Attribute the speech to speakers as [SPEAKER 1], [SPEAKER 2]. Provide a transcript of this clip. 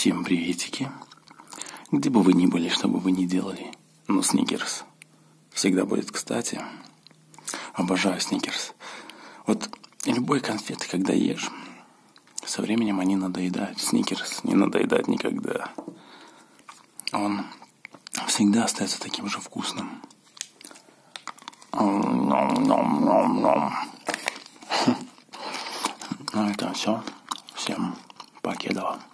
[SPEAKER 1] Всем приветики. Где бы вы ни были, что бы вы ни делали, но Сникерс всегда будет кстати. Обожаю Сникерс. Вот любой конфеты, когда ешь, со временем они надоедают. Сникерс не надоедает никогда. Он всегда остается таким же вкусным. Ну это все. Всем покедова.